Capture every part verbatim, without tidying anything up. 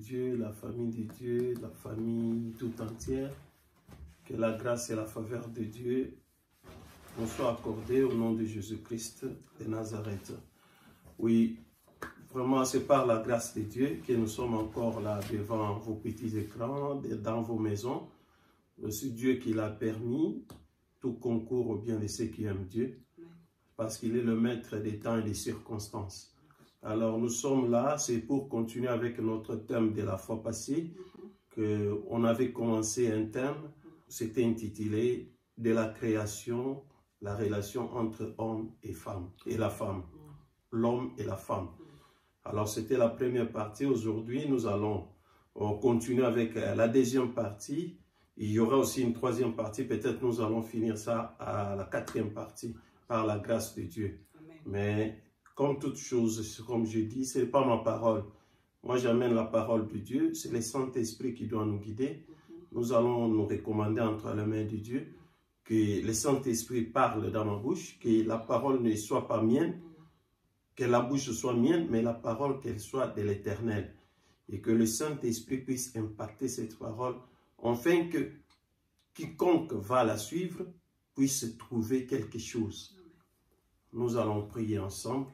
Dieu, la famille de Dieu, la famille tout entière, que la grâce et la faveur de Dieu nous soient accordées au nom de Jésus-Christ de Nazareth. Oui, vraiment, c'est par la grâce de Dieu que nous sommes encore là devant vos petits écrans, dans vos maisons. C'est Dieu qui l'a permis, tout concourt au bien de ceux qui aiment Dieu, parce qu'il est le maître des temps et des circonstances. Alors nous sommes là, c'est pour continuer avec notre thème de la fois passée, qu'on avait commencé un thème, c'était intitulé « De la création, la relation entre homme et femme, et la femme, l'homme et la femme ». Alors c'était la première partie, aujourd'hui nous allons continuer avec la deuxième partie, il y aura aussi une troisième partie, peut-être nous allons finir ça à la quatrième partie, par la grâce de Dieu. Amen. Mais comme toute chose, comme je dis, ce n'est pas ma parole. Moi, j'amène la parole de Dieu. C'est le Saint-Esprit qui doit nous guider. Mm-hmm. Nous allons nous recommander entre les mains de Dieu que le Saint-Esprit parle dans ma bouche, que la parole ne soit pas mienne, que la bouche soit mienne, mais la parole qu'elle soit de l'Éternel. Et que le Saint-Esprit puisse impacter cette parole, afin que quiconque va la suivre puisse trouver quelque chose. Nous allons prier ensemble.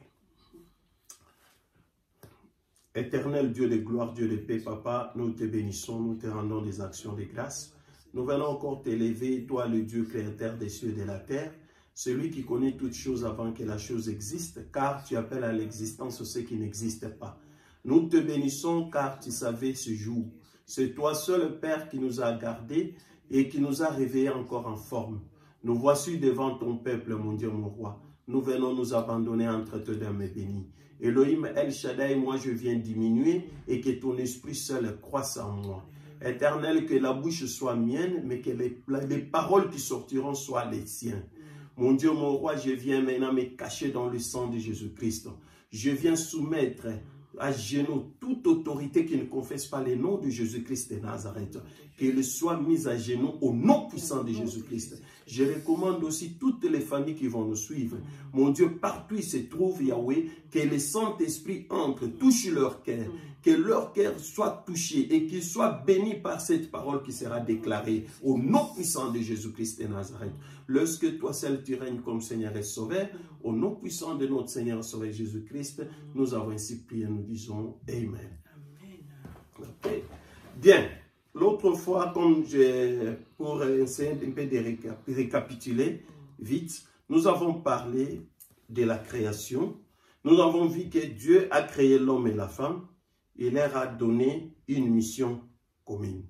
Éternel Dieu de gloire, Dieu de paix, Papa, nous te bénissons, nous te rendons des actions de grâce. Nous venons encore t'élever, toi le Dieu créateur des cieux et de la terre, celui qui connaît toutes choses avant que la chose existe, car tu appelles à l'existence ce qui n'existe pas. Nous te bénissons car tu savais ce jour. C'est toi seul, Père, qui nous a gardés et qui nous a réveillés encore en forme. Nous voici devant ton peuple, mon Dieu, mon roi. Nous venons nous abandonner entre tes mains bénies. Elohim El Shaddai, moi je viens diminuer et que ton esprit seul croisse en moi. Éternel, que la bouche soit mienne, mais que les, les paroles qui sortiront soient les siennes. Mon Dieu, mon roi, je viens maintenant me cacher dans le sang de Jésus-Christ. Je viens soumettre à genoux toute autorité qui ne confesse pas le nom de Jésus-Christ de Nazareth, qu'elle soit mise à genoux au nom puissant de Jésus-Christ. Je recommande aussi toutes les familles qui vont nous suivre. Mon Dieu, partout il se trouve, Yahweh, que le Saint-Esprit entre, touche leur cœur, que leur cœur soit touché et qu'il soit béni par cette parole qui sera déclarée au nom puissant de Jésus-Christ de Nazareth. Lorsque toi seul tu règnes comme Seigneur et Sauveur, au nom puissant de notre Seigneur et Sauveur Jésus-Christ, nous avons ainsi prié, nous disons Amen. Okay. Bien, l'autre fois, comme je, pour essayer un peu de récap récapituler vite, nous avons parlé de la création. Nous avons vu que Dieu a créé l'homme et la femme. Il leur a donné une mission commune.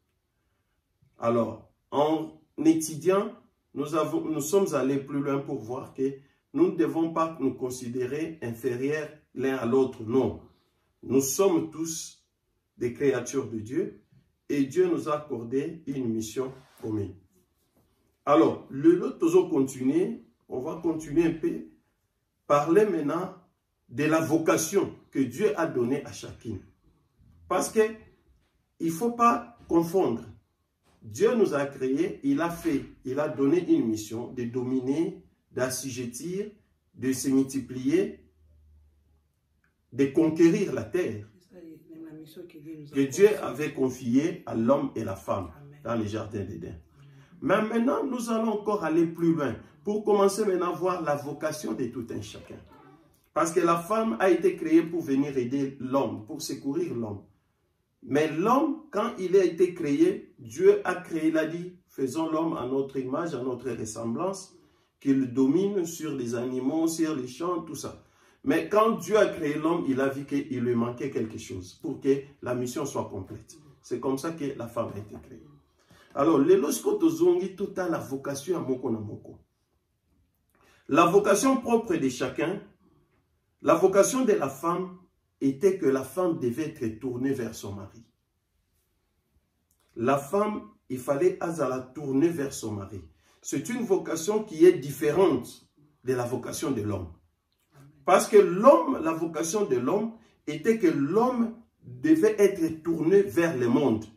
Alors, en étudiant, nous, avons, nous sommes allés plus loin pour voir que nous ne devons pas nous considérer inférieurs l'un à l'autre. Non. Nous sommes tous des créatures de Dieu et Dieu nous a accordé une mission commune. Alors, le lot continuer, on va continuer un peu, parler maintenant de la vocation que Dieu a donnée à chacune. Parce que il ne faut pas confondre. Dieu nous a créés, il a fait, il a donné une mission de dominer, d'assujettir, de se multiplier, de conquérir la terre. Que Dieu avait confiée à l'homme et la femme dans les jardins d'Éden. Mais maintenant, nous allons encore aller plus loin pour commencer maintenant à voir la vocation de tout un chacun. Parce que la femme a été créée pour venir aider l'homme, pour secourir l'homme. Mais l'homme, quand il a été créé, Dieu a créé, il a dit, faisons l'homme à notre image, à notre ressemblance, qu'il domine sur les animaux, sur les champs, tout ça. Mais quand Dieu a créé l'homme, il a vu qu'il lui manquait quelque chose pour que la mission soit complète. C'est comme ça que la femme a été créée. Alors, lorsque tozongi tout a la vocation à moko na moko. La vocation propre de chacun, la vocation de la femme était que la femme devait être tournée vers son mari. La femme, il fallait la tourner vers son mari. C'est une vocation qui est différente de la vocation de l'homme. Parce que l'homme, la vocation de l'homme était que l'homme devait être tourné vers le monde.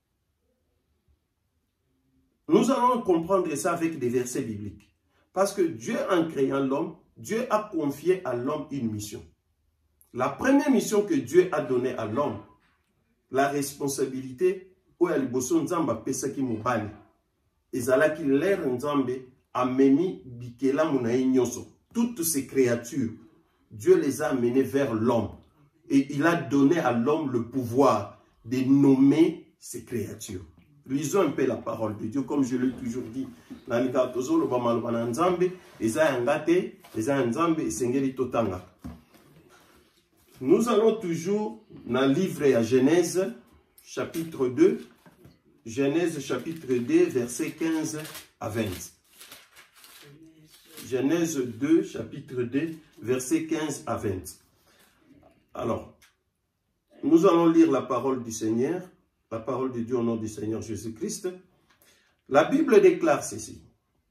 Nous allons comprendre ça avec des versets bibliques. Parce que Dieu, en créant l'homme, Dieu a confié à l'homme une mission. La première mission que Dieu a donnée à l'homme, la responsabilité oyo liboso nzambe apesaki mobali ezalaki l'air nzambe ameni bikelamu na ye nyonso. Toutes ces créatures, Dieu les a amenées vers l'homme et il a donné à l'homme le pouvoir de nommer ces créatures. Lisons un peu la parole de Dieu, comme je l'ai toujours dit. Nous allons toujours dans le livre à Genèse, chapitre deux. Genèse, chapitre deux, versets quinze à vingt. Genèse deux, chapitre deux, versets quinze à vingt. Alors, nous allons lire la parole du Seigneur, la parole de Dieu au nom du Seigneur Jésus-Christ. La Bible déclare ceci.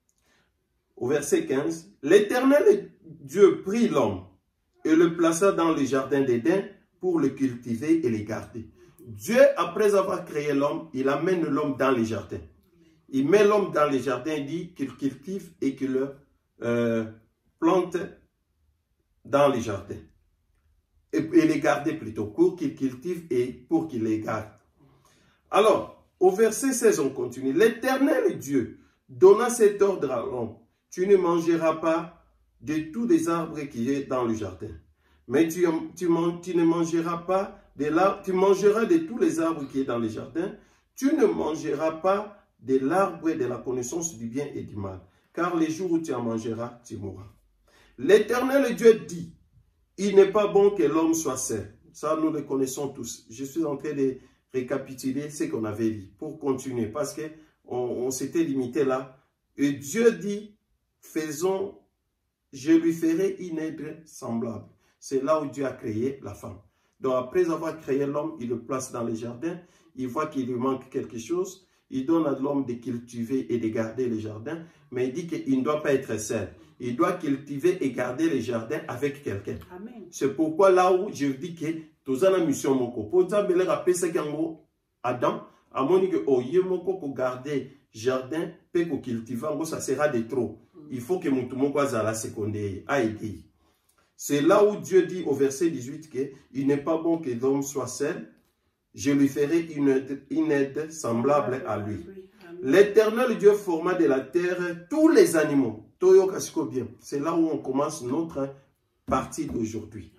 Au verset quinze, « L'Éternel Dieu prit l'homme et le plaça dans le jardin d'Éden pour le cultiver et le garder. » Dieu, après avoir créé l'homme, il amène l'homme dans les jardins. Il met l'homme dans les jardins, il dit qu'il cultive et qu'il le euh, plante dans les jardins. Et, et les garder plutôt, pour qu'il cultive et pour qu'il les garde. Alors, au verset seize, on continue. « L'Éternel Dieu donna cet ordre à l'homme. Tu ne mangeras pas de tous les arbres qui est dans le jardin. Mais tu, tu, tu ne mangeras pas de l'arbre, tu mangeras de tous les arbres qui est dans le jardin. Tu ne mangeras pas de l'arbre de la connaissance du bien et du mal. Car les jours où tu en mangeras, tu mourras. L'Éternel Dieu dit, il n'est pas bon que l'homme soit seul. Ça, nous le connaissons tous. Je suis en train de récapituler ce qu'on avait dit pour continuer. Parce qu'on on, s'était limité là. Et Dieu dit, faisons, je lui ferai une aide semblable. C'est là où Dieu a créé la femme. Donc après avoir créé l'homme, il le place dans les jardins. Il voit qu'il lui manque quelque chose. Il donne à l'homme de cultiver et de garder les jardins. Mais il dit qu'il ne doit pas être seul. Il doit cultiver et garder les jardins avec quelqu'un. C'est pourquoi là où je dis que tous la mission moko. Pour exemple, il a pensé qu'en Adam, à mon niveau, oh yemoko pour garder jardin, peut pour cultiver, ça sera de trop. Il faut que mon tout monde soit à la seconde à aider. C'est là où Dieu dit au verset dix-huit qu'il n'est pas bon que l'homme soit seul. Je lui ferai une aide, une aide semblable à lui. L'Éternel Dieu forma de la terre tous les animaux. C'est là où on commence notre partie d'aujourd'hui.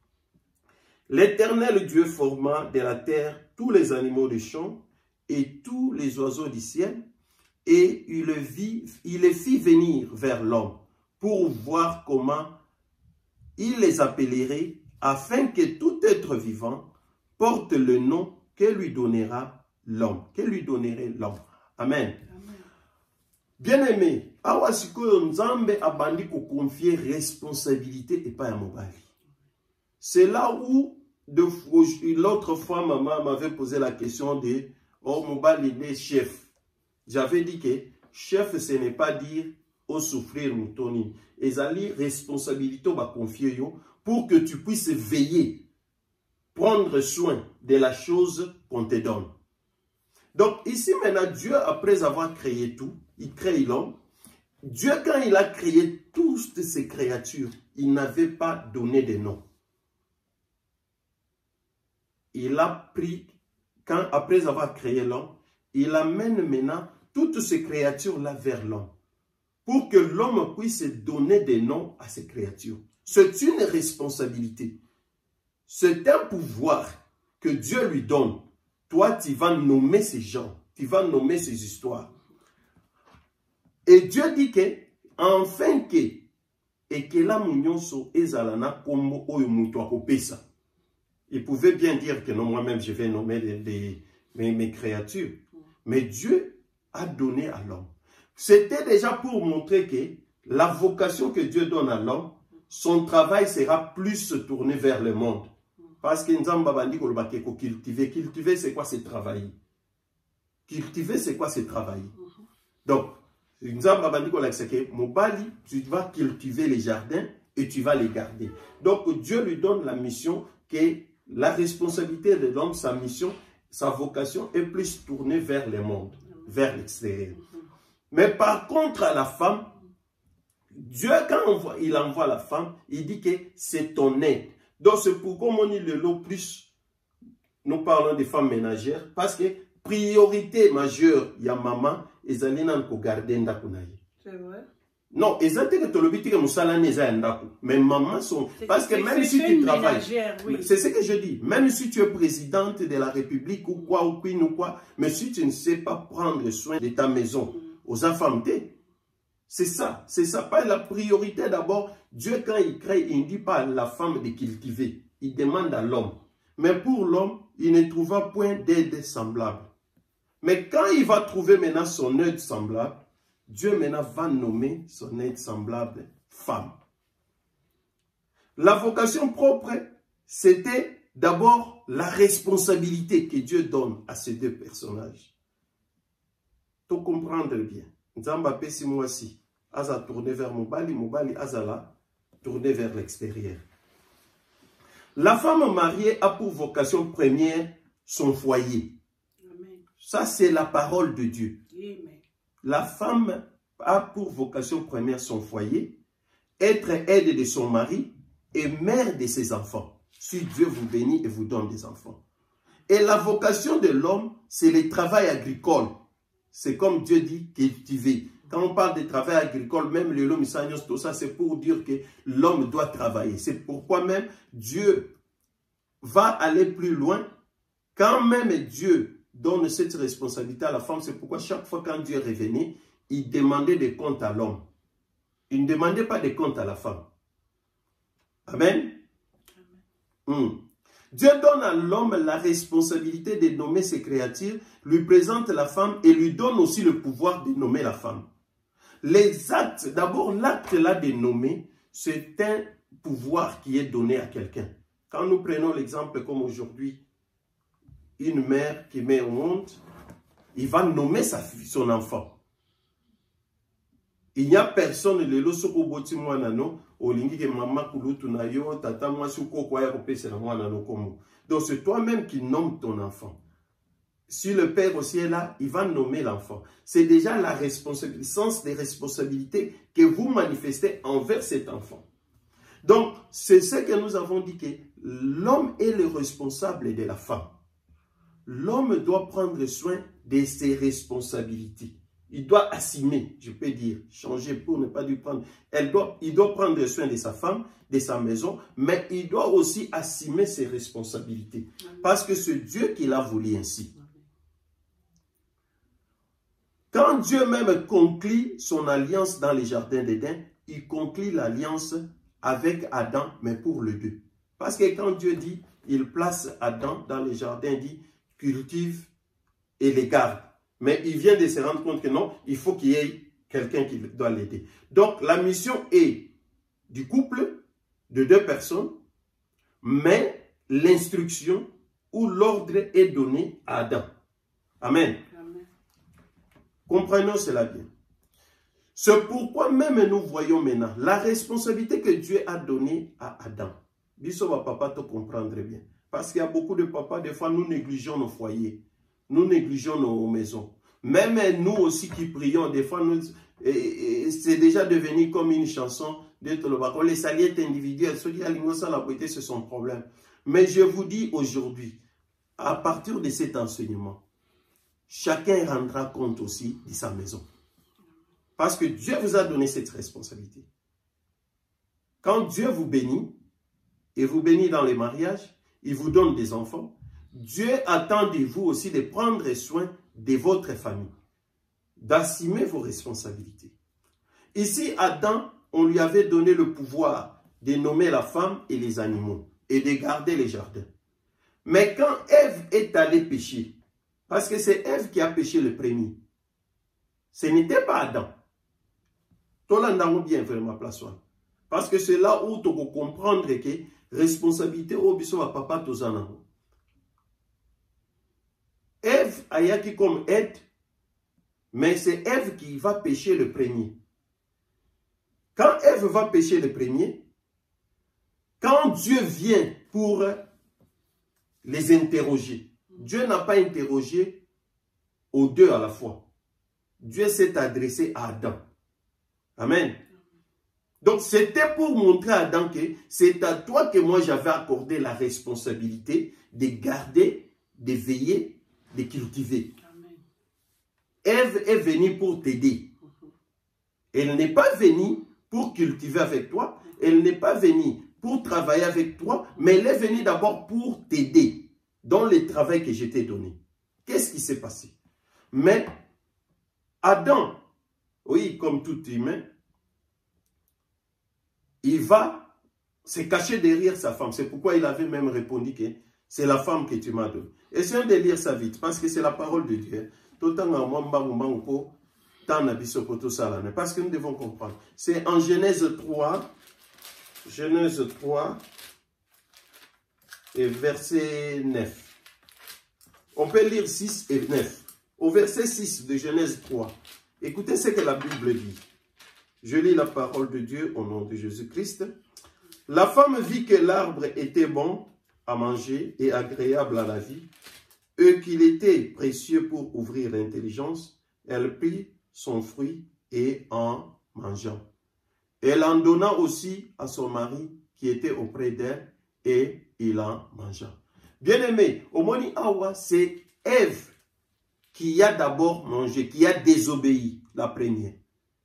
L'Éternel Dieu forma de la terre tous les animaux des champs et tous les oiseaux du ciel, et il, vit, il les fit venir vers l'homme pour voir comment il les appellerait, afin que tout être vivant porte le nom que lui donnera l'homme, que lui donnerait l'homme. Amen. Bien-aimé, awa sikoyo nzambe abandi ko confier responsabilité et pas à mobali. C'est là où l'autre fois maman m'avait posé la question de oh mobali est chef. J'avais dit que chef ce n'est pas dire au souffrir moutoni. Ezali responsabilité va confier yo pour que tu puisses veiller, prendre soin de la chose qu'on te donne. Donc ici maintenant Dieu, après avoir créé tout, il crée l'homme. Dieu, quand il a créé toutes ces créatures, il n'avait pas donné de nom. Il a pris, quand, après avoir créé l'homme, il amène maintenant toutes ces créatures-là vers l'homme. Pour que l'homme puisse donner des noms à ces créatures. C'est une responsabilité. C'est un pouvoir que Dieu lui donne. Toi, tu vas nommer ces gens. Tu vas nommer ces histoires. Et Dieu dit que, enfin que, et que la mounionso ezalana kombo oyo muto akopesa. Il pouvait bien dire que non, moi-même, je vais nommer des, des, mes, mes créatures. Mais Dieu a donné à l'homme. C'était déjà pour montrer que la vocation que Dieu donne à l'homme, son travail sera plus tourné vers le monde. Parce que Nzamba bandi ko lobake ko cultiver. Cultiver, c'est quoi? C'est travailler. Cultiver, c'est quoi? C'est travailler. Donc, Nzamba bandi ko lobake mobali, tu vas cultiver les jardins et tu vas les garder. Donc, Dieu lui donne la mission que la responsabilité de l'homme, sa mission, sa vocation est plus tournée vers le monde, vers l'extérieur. Mais par contre, à la femme, Dieu, quand on voit, il envoie la femme, il dit que c'est ton aide. Donc, c'est pourquoi on dit le lot plus nous parlons des femmes ménagères parce que priorité majeure, il y a maman, et Zalina ko garder ndakunayi. C'est vrai. Non, exactement que tu que musala neza ndaku. Mais maman sont parce que même si tu travailles, oui. C'est ce que je dis. Même si tu es présidente de la République ou quoi ou queen ou quoi, mais si tu ne sais pas prendre soin de ta maison, mm. aux enfants, c'est ça, c'est ça. Pas la priorité d'abord. Dieu quand il crée, il ne dit pas à la femme de cultiver, il demande à l'homme. Mais pour l'homme, il ne trouva point d'aide semblable. Mais quand il va trouver maintenant son aide semblable, Dieu maintenant va nommer son aide semblable femme. La vocation propre, c'était d'abord la responsabilité que Dieu donne à ces deux personnages. Tout comprendre bien. Nzamba pesi moisi, aza tourné vers Mobali, Mobali azala tourné vers l'extérieur. La femme mariée a pour vocation première son foyer. Amen. Ça, c'est la parole de Dieu. Amen. La femme a pour vocation première son foyer, être aide de son mari et mère de ses enfants. Si Dieu vous bénit et vous donne des enfants. Et la vocation de l'homme, c'est le travail agricole. C'est comme Dieu dit, cultiver. Quand on parle de travail agricole, même le l'homme, tout ça, c'est pour dire que l'homme doit travailler. C'est pourquoi même Dieu va aller plus loin. Quand même Dieu donne cette responsabilité à la femme, c'est pourquoi chaque fois quand Dieu revenait, il demandait des comptes à l'homme. Il ne demandait pas des comptes à la femme. Amen. Amen. Hum. Dieu donne à l'homme la responsabilité de nommer ses créatures, lui présente la femme et lui donne aussi le pouvoir de nommer la femme. Les actes, d'abord l'acte là de nommer, c'est un pouvoir qui est donné à quelqu'un. Quand nous prenons l'exemple comme aujourd'hui, une mère qui met au monde, il va nommer sa fille, son enfant. Il n'y a personne, le losoko boti mwanano, olingi ke mama kulutu na yo, tata mwasi uko kwa ya kopese na mwanano komo. Donc c'est toi-même qui nomme ton enfant. Si le père aussi est là, il va nommer l'enfant. C'est déjà la responsabilité, le sens des responsabilités que vous manifestez envers cet enfant. Donc, c'est ce que nous avons dit que l'homme est le responsable de la femme. L'homme doit prendre soin de ses responsabilités. Il doit assumer, je peux dire, changer pour ne pas lui prendre. Elle doit, il doit prendre soin de sa femme, de sa maison, mais il doit aussi assumer ses responsabilités. Parce que c'est Dieu qui l'a voulu ainsi. Quand Dieu même conclut son alliance dans les jardins d'Éden, il conclut l'alliance avec Adam, mais pour les deux. Parce que quand Dieu dit, il place Adam dans les jardins, il dit, cultive et les garde. Mais il vient de se rendre compte que non, il faut qu'il y ait quelqu'un qui doit l'aider. Donc la mission est du couple, de deux personnes, mais l'instruction ou l'ordre est donné à Adam. Amen. Amen. Comprenons cela bien. C'est pourquoi même nous voyons maintenant la responsabilité que Dieu a donnée à Adam. Biso va papa te comprendre bien. Parce qu'il y a beaucoup de papas, des fois nous négligeons nos foyers. Nous négligeons nos maisons. Même nous aussi qui prions, des fois, c'est déjà devenu comme une chanson d'être le bacon. Les saliettes individuelles, ceux qui alignent ça, la beauté, c'est son problème. Mais je vous dis aujourd'hui, à partir de cet enseignement, chacun rendra compte aussi de sa maison. Parce que Dieu vous a donné cette responsabilité. Quand Dieu vous bénit, et vous bénit dans les mariages, il vous donne des enfants, Dieu attend de vous aussi de prendre soin de votre famille, d'assumer vos responsabilités. Ici, Adam, on lui avait donné le pouvoir de nommer la femme et les animaux et de garder les jardins. Mais quand Ève est allée pécher, parce que c'est Ève qui a péché le premier, ce n'était pas Adam. Bien vraiment place. Parce que c'est là où tu peux comprendre que responsabilité au biso à papa tozanango. Ève a yaki comme aide, mais c'est Ève qui va pécher le premier. Quand Ève va pécher le premier, quand Dieu vient pour les interroger, Dieu n'a pas interrogé aux deux à la fois. Dieu s'est adressé à Adam. Amen. Donc c'était pour montrer à Adam que c'est à toi que moi j'avais accordé la responsabilité de garder de veiller, de cultiver. Ève est venue pour t'aider. Elle n'est pas venue pour cultiver avec toi. Elle n'est pas venue pour travailler avec toi, mais elle est venue d'abord pour t'aider dans le travail que je t'ai donné. Qu'est-ce qui s'est passé? Mais Adam, oui, comme tout humain, il va se cacher derrière sa femme. C'est pourquoi il avait même répondu que c'est la femme que tu m'as donnée. Essayons de lire ça vite, parce que c'est la parole de Dieu. Parce que nous devons comprendre. C'est en Genèse trois, Genèse trois et verset neuf. On peut lire six et neuf. Au verset six de Genèse trois, écoutez ce que la Bible dit. Je lis la parole de Dieu au nom de Jésus-Christ. La femme vit que l'arbre était bon à manger et agréable à la vie, et qu'il était précieux pour ouvrir l'intelligence. Elle prit son fruit et en mangeant. Elle en donna aussi à son mari qui était auprès d'elle et il en mangea. Bien-aimé, au Moni Awa, c'est Ève qui a d'abord mangé, qui a désobéi, la première.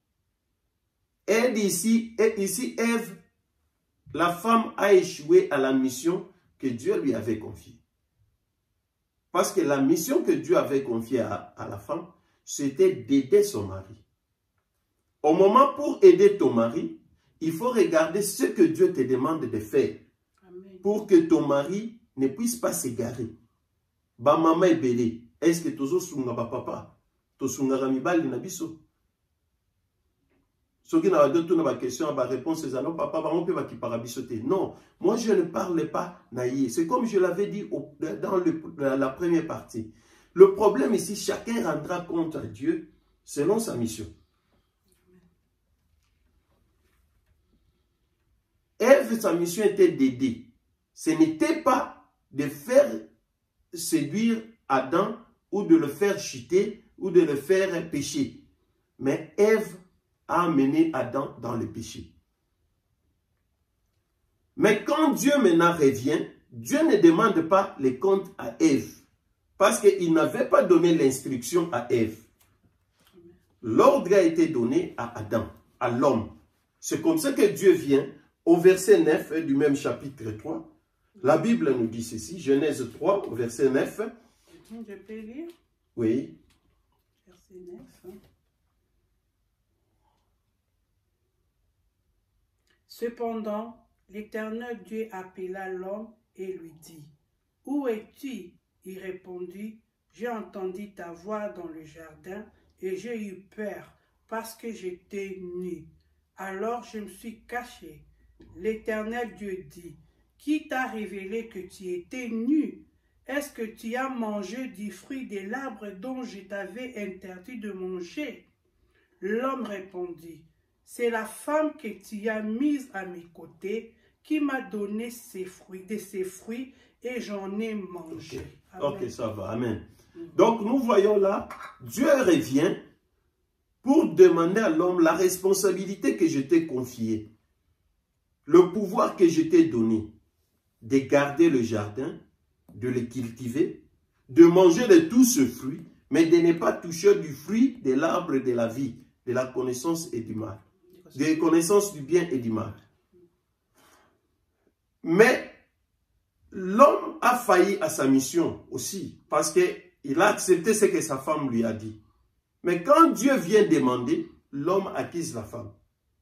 Et ici, et ici, Ève, la femme a échoué à la mission que Dieu lui avait confiée. Parce que la mission que Dieu avait confiée à, à la femme, c'était d'aider son mari. Au moment pour aider ton mari, il faut regarder ce que Dieu te demande de faire. Amen. Pour que ton mari ne puisse pas s'égarer. Ba maman est belé. Est-ce que tozo sunga ba papa? To sunga ramibali na biso? Ce qui n'a pas de question, ma réponse c'est non, papa, on peut qui parabisoter. Non, moi je ne parle pas naïe. C'est comme je l'avais dit au, dans le, la première partie. Le problème ici, chacun rendra compte à Dieu selon sa mission. Ève, sa mission était d'aider. Ce n'était pas de faire séduire Adam ou de le faire chuter ou de le faire pécher. Mais Ève a amené Adam dans le péché. Mais quand Dieu maintenant revient, Dieu ne demande pas les comptes à Ève. Parce qu'il n'avait pas donné l'instruction à Ève. L'ordre a été donné à Adam, à l'homme. C'est comme ça que Dieu vient, au verset neuf du même chapitre trois. La Bible nous dit ceci, Genèse trois, au verset neuf. Je peux lire? Oui. Verset neuf. Hein? Cependant, l'Éternel Dieu appela l'homme et lui dit, « Où es-tu » Il répondit, « J'ai entendu ta voix dans le jardin et j'ai eu peur parce que j'étais nu. Alors je me suis caché. » L'Éternel Dieu dit, « Qui t'a révélé que tu étais nu? Est-ce que tu as mangé du fruit de l'arbre dont je t'avais interdit de manger? » L'homme répondit, « C'est la femme que tu as mise à mes côtés qui m'a donné ses fruits, de ses fruits et j'en ai mangé. » Ok, ok, ça va, amen. Mm-hmm. Donc nous voyons là, Dieu revient pour demander à l'homme la responsabilité que je t'ai confiée, le pouvoir que je t'ai donné, de garder le jardin, de le cultiver, de manger de tout ce fruit, mais de ne pas toucher du fruit de l'arbre de la vie, de la connaissance et du mal, de la connaissance du bien et du mal. Mais l'homme a failli à sa mission aussi, parce qu'il a accepté ce que sa femme lui a dit. Mais quand Dieu vient demander, l'homme acquise la femme.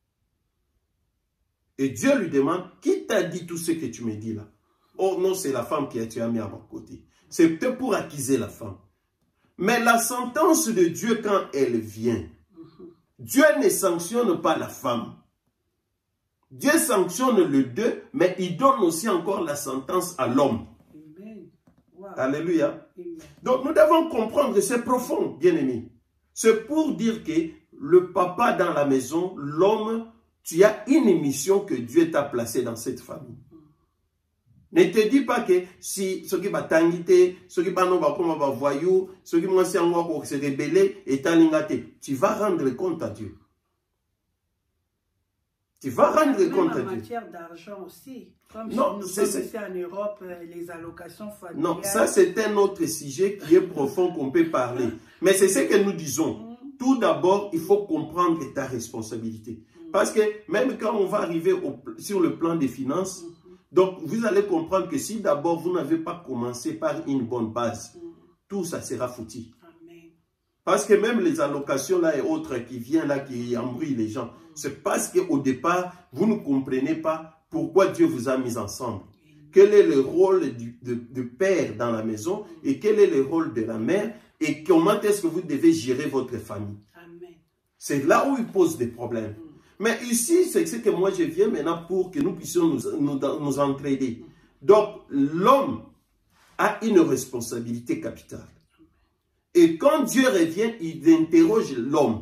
Et Dieu lui demande, qui t'a dit tout ce que tu me dis là? Oh non, c'est la femme que tu as mis à mon côté. C'est peut-être pour acquiser la femme. Mais la sentence de Dieu quand elle vient, Dieu ne sanctionne pas la femme. Dieu sanctionne le deux, mais il donne aussi encore la sentence à l'homme. Wow. Alléluia. Amen. Donc nous devons comprendre que c'est profond, bien-aimé. C'est pour dire que le papa dans la maison, l'homme, tu as une mission que Dieu t'a placée dans cette famille. Ne te dis pas que si ce qui va t'inviter, ce qui va nous va voyou, ce qui va se rébeller et t'alingate, tu vas rendre compte à Dieu. Tu vas rendre même compte à en Dieu. matière d'argent aussi. Comme Non, nous c'est sommes ici en Europe, les allocations familiales. Non, ça c'est un autre sujet qui est profond qu'on peut parler. Mais c'est ce que nous disons. Tout d'abord, il faut comprendre ta responsabilité. Parce que même quand on va arriver au, sur le plan des finances, donc vous allez comprendre que si d'abord vous n'avez pas commencé par une bonne base, tout ça sera foutu. Parce que même les allocations là et autres qui viennent là, qui embrouillent les gens, c'est parce qu'au départ, vous ne comprenez pas pourquoi Dieu vous a mis ensemble. Quel est le rôle du, de, de père dans la maison et quel est le rôle de la mère et comment est-ce que vous devez gérer votre famille. C'est là où il pose des problèmes. Mais ici, c'est ce que moi je viens maintenant pour que nous puissions nous, nous, nous entraider. Donc, l'homme a une responsabilité capitale. Et quand Dieu revient, il interroge l'homme.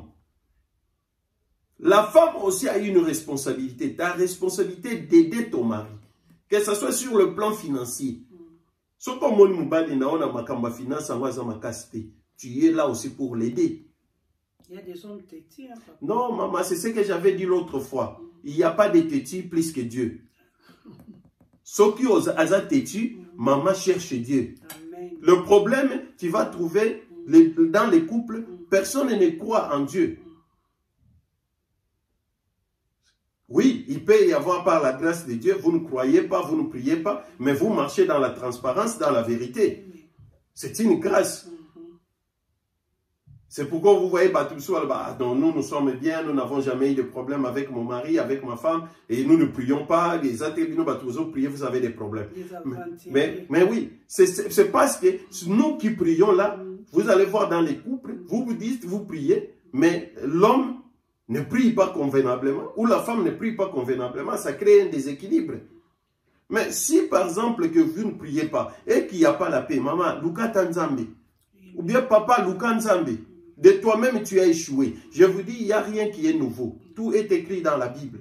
La femme aussi a une responsabilité. Ta responsabilité d'aider ton mari. Que ce soit sur le plan financier. Tu es là aussi pour l'aider. Il y a des hommes têtus. Hein, non, maman, c'est ce que j'avais dit l'autre fois. Il n'y a pas de têtu plus que Dieu. Ceux qui osent têtu, maman cherche Dieu. Amen. Le problème, tu vas trouver les, dans les couples, personne ne croit en Dieu. Oui, il peut y avoir par la grâce de Dieu, vous ne croyez pas, vous ne priez pas, mais vous marchez dans la transparence, dans la vérité. C'est une grâce. C'est pourquoi vous voyez, bah, tout ça, bah, donc, nous, nous sommes bien, nous n'avons jamais eu de problème avec mon mari, avec ma femme, et nous ne prions pas, les attributs, bah, tous vous priez, vous avez des problèmes. Mais, mais, mais oui, c'est parce que nous qui prions là, vous allez voir dans les couples, vous vous dites, vous priez, mais l'homme ne prie pas convenablement, ou la femme ne prie pas convenablement, ça crée un déséquilibre. Mais si par exemple que vous ne priez pas, et qu'il n'y a pas la paix, maman, Luka Tanzambe, ou bien papa, Luka Nzambe, de toi-même tu as échoué. Je vous dis, il n'y a rien qui est nouveau. Tout est écrit dans la Bible.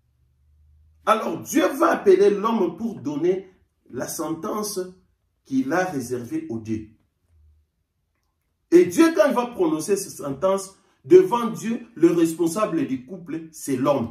Alors Dieu va appeler l'homme pour donner la sentence qu'il a réservée au Dieu. Et Dieu, quand il va prononcer cette sentence, devant Dieu, le responsable du couple, c'est l'homme.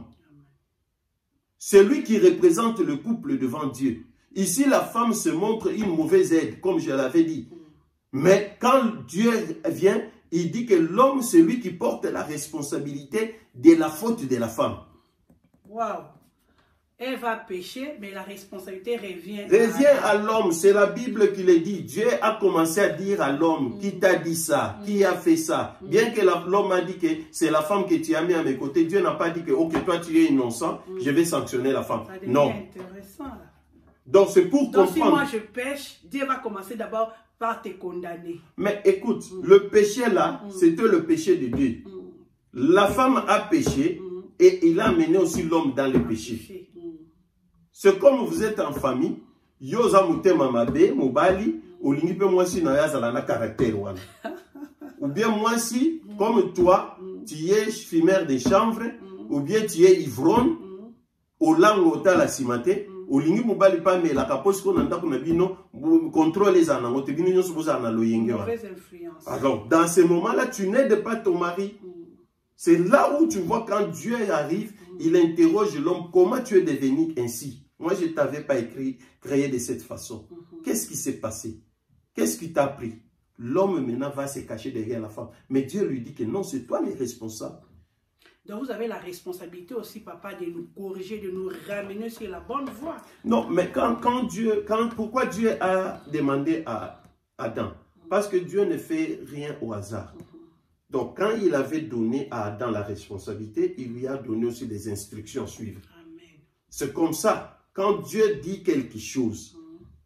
Celui qui représente le couple devant Dieu. Ici, la femme se montre une mauvaise aide, comme je l'avais dit. Mais quand Dieu vient, il dit que l'homme, c'est lui qui porte la responsabilité de la faute de la femme. Waouh! Elle va pécher, mais la responsabilité revient. Revient à l'homme, c'est la Bible qui le dit. Dieu a commencé à dire à l'homme, mm. qui t'a dit ça, mm. qui a fait ça. Mm. Bien que l'homme a dit que c'est la femme que tu as mis à mes côtés, Dieu n'a pas dit que, ok, toi tu es innocent, mm. je vais sanctionner la femme. Ça devient non. Intéressant, là. Donc c'est pour Donc, comprendre. si moi je pêche, Dieu va commencer d'abord par te condamner. Mais écoute, mm. le péché là, mm. c'était le péché de Dieu. Mm. La femme a péché mm. et il a amené aussi l'homme dans le péché. péché. Mm. C'est comme vous êtes en famille, yoza mutema mabe, mobali, olingi pe mwasi na yazala na caractère wana. Ou bien mwasi, mm. comme toi, mm. tu es fumeur de chanvre, mm. ou bien tu es ivrogne, mm. au langue ota la cimate, olingi mobali pa me la kapos ko nanda ko na bino contrôler za na ngote bino nyoso boza na loyenge wa. Alors dans ce moment-là tu n'aides pas ton mari. Mm. C'est là où tu vois quand Dieu arrive, mm. il interroge l'homme, comment tu es devenu ainsi? Moi je t'avais pas écrit créé de cette façon. Mm-hmm. Qu'est-ce qui s'est passé? Qu'est-ce qui t'a pris? L'homme maintenant va se cacher derrière la femme. Mais Dieu lui dit que non, c'est toi le responsable. Donc vous avez la responsabilité aussi, papa, de nous corriger, de nous ramener sur la bonne voie. Non, mais quand, quand Dieu, quand, pourquoi Dieu a demandé à Adam? Parce que Dieu ne fait rien au hasard. Donc quand il avait donné à Adam la responsabilité, il lui a donné aussi des instructions à suivre. C'est comme ça, quand Dieu dit quelque chose,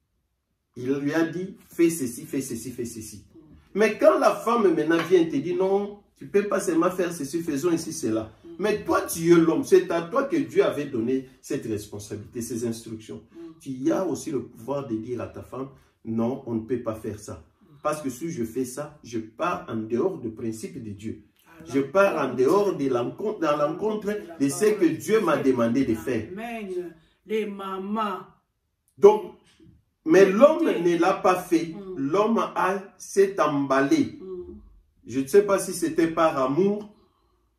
il lui a dit, fais ceci, fais ceci, fais ceci. Mais quand la femme maintenant vient et te dit, non, tu ne peux pas seulement faire ceci, faisons ici, cela. Mm. Mais toi, tu es l'homme. C'est à toi que Dieu avait donné cette responsabilité, ces instructions. Mm. Tu as aussi le pouvoir de dire à ta femme, non, on ne peut pas faire ça. Mm. Parce que si je fais ça, je pars en dehors du principe de Dieu. Alors, je pars en dehors de l'encontre, dans l'encontre de ce que Dieu m'a demandé de faire. Amen. Les mamans. Donc, mais l'homme ne l'a pas fait. Mm. L'homme s'est emballé. Mm. Je ne sais pas si c'était par amour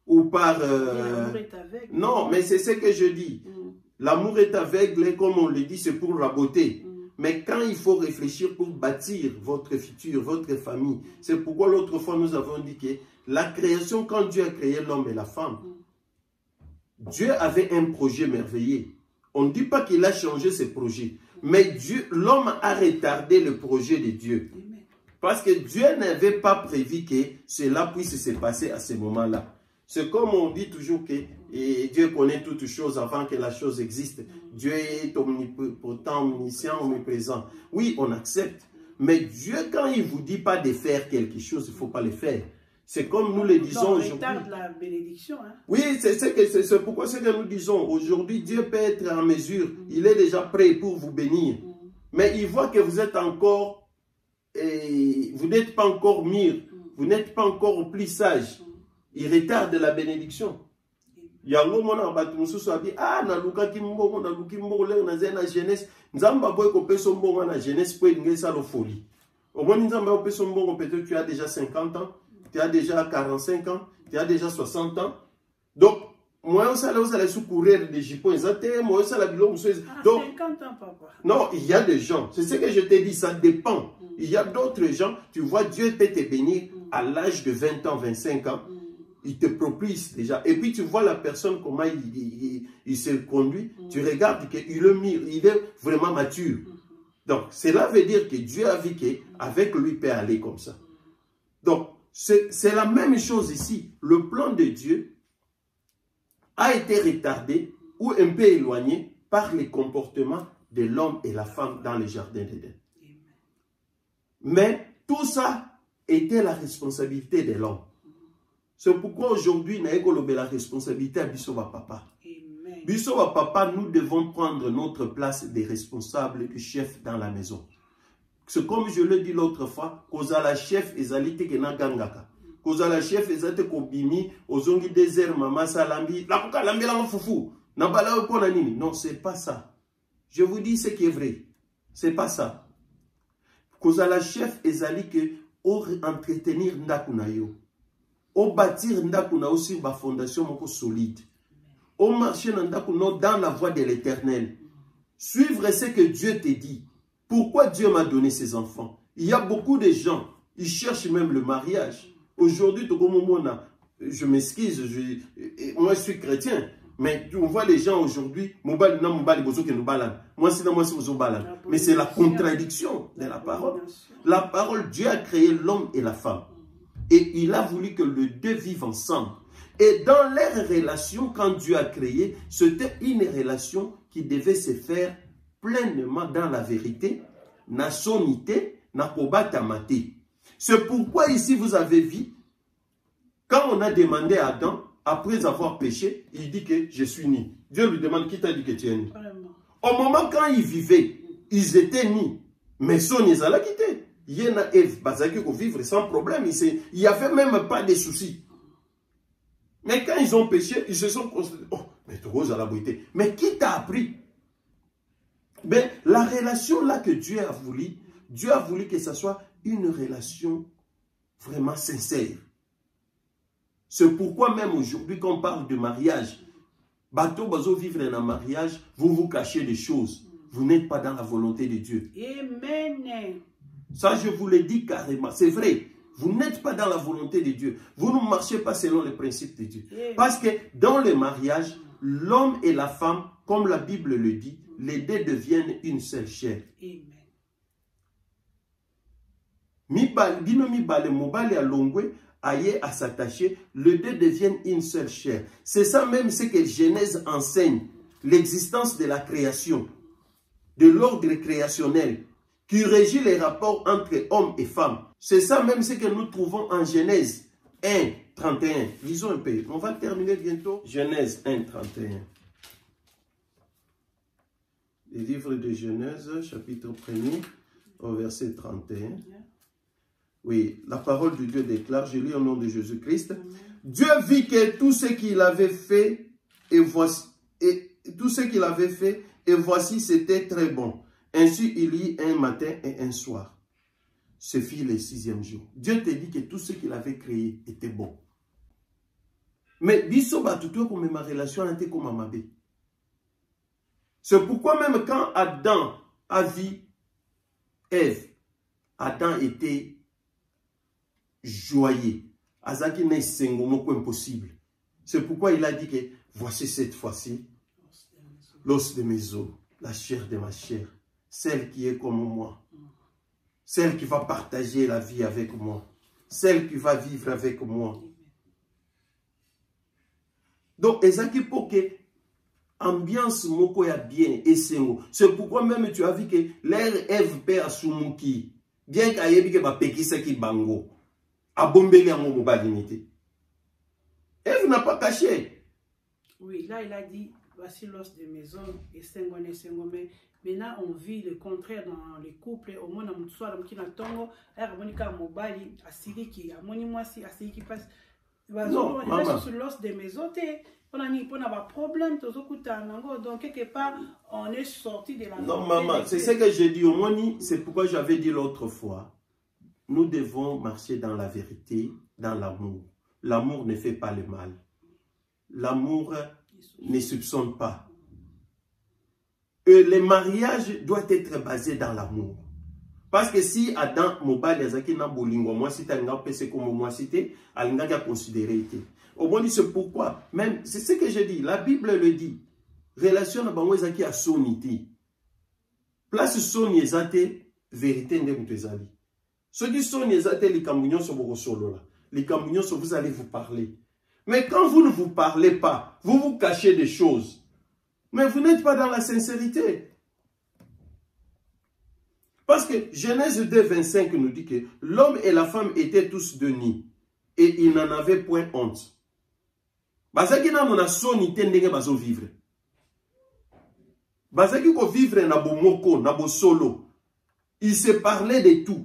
ou par... Euh... L'amour est aveugle. Non, mais c'est ce que je dis. Mm. L'amour est aveugle, comme on le dit, c'est pour la beauté. Mm. Mais quand il faut réfléchir pour bâtir votre futur, votre famille, mm. c'est pourquoi l'autre fois nous avons dit que la création, quand Dieu a créé l'homme et la femme, mm. Dieu avait un projet merveilleux. On ne dit pas qu'il a changé ses projets, mais Dieu, l'homme a retardé le projet de Dieu. Parce que Dieu n'avait pas prévu que cela puisse se passer à ce moment-là. C'est comme on dit toujours que et Dieu connaît toutes choses avant que la chose existe. Dieu est omnipotent, omniscient, omniprésent. Oui, on accepte. Mais Dieu, quand il ne vous dit pas de faire quelque chose, il ne faut pas le faire. C'est comme nous le disons aujourd'hui. On retarde la bénédiction. Hein? Oui, c'est pourquoi c'est que nous disons. Aujourd'hui, Dieu peut être en mesure. Mm. Il est déjà prêt pour vous bénir. Mm. Mais il voit que vous êtes encore, et vous n'êtes pas encore mûr. Mm. Vous n'êtes pas encore plus sage. Mm. Il retarde la bénédiction. Yango mona batu mususu abi ah na luka kimbongo na lukimbongo le na zena jeunesse nzamba boy ko peso mbongo na jeunesse pour ngesa lo folie. Au moins nzamba ko peso mbongo peut-être tu as déjà cinquante ans. Tu as déjà quarante-cinq ans, tu as déjà soixante ans. Donc, moi, on s'allait on sous courir des jupons. Moi, on s'allait donc, cinquante ans, papa. Non, il y a des gens. C'est ce que je t'ai dit, ça dépend. Mm. Il y a d'autres gens, tu vois, Dieu peut te bénir mm. à l'âge de vingt ans, vingt-cinq ans. Mm. Il te propice déjà. Et puis, tu vois la personne, comment il, il, il, il se conduit. Mm. Tu regardes qu'il est, il est vraiment mature. Mm. Donc, cela veut dire que Dieu a vu qu'avec lui, il peut aller comme ça. Donc, c'est la même chose ici. Le plan de Dieu a été retardé ou un peu éloigné par les comportements de l'homme et la femme dans le jardin d'Éden. Mais tout ça était la responsabilité de l'homme. C'est pourquoi aujourd'hui, nous avons la responsabilité à Bissova Papa. Bissova Papa, nous devons prendre notre place de responsable, de chef dans la maison. C'est comme je l'ai dit l'autre fois, koza la chef ezalite ke na gangaka. Koza la chef ezate ko bimi ozongi désert mama salambi la koka lambela fufu. Na bala ko na nini? Non, c'est pas ça. Je vous dis ce qui est vrai. C'est pas ça. Koza la chef ezali ke o entretenir ndaku na yo. O bâtir ndaku na aussi ba fondation moko solide. O marcher na ndaku no dans la voie de l'Éternel. Suivre ce que Dieu te dit. Pourquoi Dieu m'a donné ses enfants? Il y a beaucoup de gens, ils cherchent même le mariage. Aujourd'hui, je m'excuse, moi je suis chrétien, mais on voit les gens aujourd'hui, mais c'est la contradiction de la parole. La parole, Dieu a créé l'homme et la femme. Et il a voulu que les deux vivent ensemble. Et dans leur relation, quand Dieu a créé, c'était une relation qui devait se faire pleinement dans la vérité, na sonité, na kobatamate. C'est pourquoi ici vous avez vu, quand on a demandé à Adam, après avoir péché, il dit que je suis né. Dieu lui demande qui t'a dit que tu es né. Au moment quand ils vivaient, ils étaient nés. Mais son ils allaient quitter. Yéna Eve, bazaki ko vivre sans problème. Il n'y avait même pas de soucis. Mais quand ils ont péché, ils se sont constatés. Oh, mais tu roses à la beauté. Mais qui t'a appris? Mais la relation là que Dieu a voulu, Dieu a voulu que ce soit une relation vraiment sincère. C'est pourquoi même aujourd'hui quand on parle de mariage, bateau bazo vivre dans un mariage, vous vous cachez des choses. Vous n'êtes pas dans la volonté de Dieu. Amen. Ça je vous le dis carrément, c'est vrai. Vous n'êtes pas dans la volonté de Dieu. Vous ne marchez pas selon les principes de Dieu. Amen. Parce que dans le mariage, l'homme et la femme, comme la Bible le dit, les deux deviennent une seule chair. Amen. Bino mibale mobale à longwe, aye à s'attacher, les deux deviennent une seule chair. C'est ça même ce que Genèse enseigne, l'existence de la création, de l'ordre créationnel, qui régit les rapports entre hommes et femmes. C'est ça même ce que nous trouvons en Genèse un, trente et un. Lisons un peu, on va terminer bientôt. Genèse un, trente et un. Le livre de Genèse, chapitre premier, au verset trente et un. Oui, la parole de Dieu déclare, je lis au nom de Jésus-Christ. Dieu vit que tout ce qu'il avait fait, et voici, et tout ce qu'il avait fait, et voici, c'était très bon. Ainsi, il y un matin et un soir. Ce fut le sixième jour. Dieu te dit que tout ce qu'il avait créé était bon. Mais biso batuto comme ma relation était comme amabe. C'est pourquoi même quand Adam a vu Ève, Adam était joyeux. Azaki n'est sengomoko impossible. C'est pourquoi il a dit que voici cette fois-ci l'os de mes os, la chair de ma chair, celle qui est comme moi, celle qui va partager la vie avec moi, celle qui va vivre avec moi. Donc, ezaki pour que ambiance moko ya bien et sengo. C'est pourquoi même tu as vu que l'air Ève père Sumuki, bien qu'ayebi que ba pekisa ki bango, abombeli yango mobalinité. Ève n'a pas caché. Oui, là il a dit voici l'os de mes os et sengo ne sengo, mais maintenant on vit le contraire dans les couples. Au moins on soit dans qui na tongo, er monika mobali asiri ki amoni mwasi asiri ki passe. Non, maman. Sur l'os de mes os, on a ni pas problème, donc quelque part on est sorti de la. Non, maman, c'est ce que j'ai dit au Moni, c'est pourquoi j'avais dit l'autre fois. Nous devons marcher dans la vérité, dans l'amour. L'amour ne fait pas le mal. L'amour ne soupçonne pas. Et le mariage doit être basé dans l'amour. Parce que si Adam Mobile Yazaki na bolingo moi si t'as pc comme moi cité, alinga considéré. Au moins c'est pourquoi même c'est ce que je dis, la Bible le dit. Relation na bango ezaki a sonité. Place soni ezate vérité ndem tezali. Ce qui soni ezate les camunions sur vos solo là. Les camunions sur vous allez vous parler. Mais quand vous ne vous parlez pas, vous vous cachez des choses. Mais vous n'êtes pas dans la sincérité. Parce que Genèse deux, vingt-cinq nous dit que l'homme et la femme étaient tous de nid. Et ils n'en avaient point honte. Bazaki na mona sonité ndenge bazo vivre. Bazaki ko vivre na bo moko, na bo solo. Ils se parlaient de tout.